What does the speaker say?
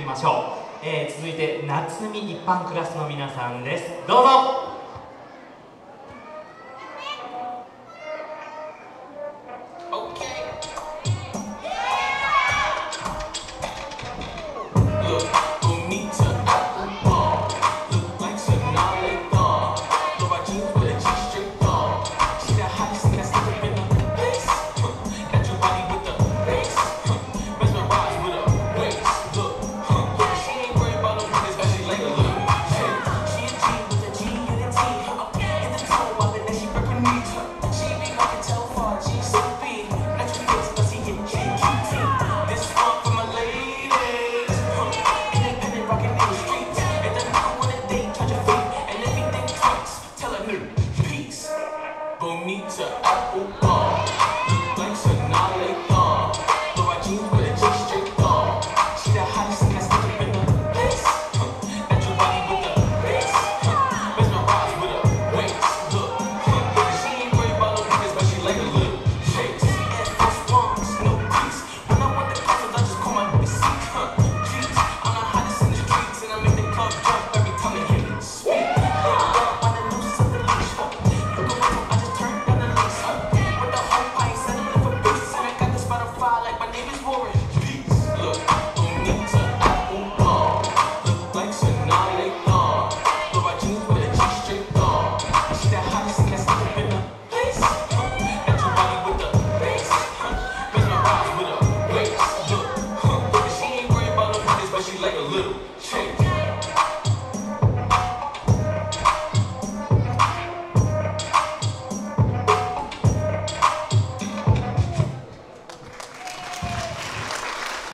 ましょう。続いて夏海一般クラスの皆さんです。どうぞ。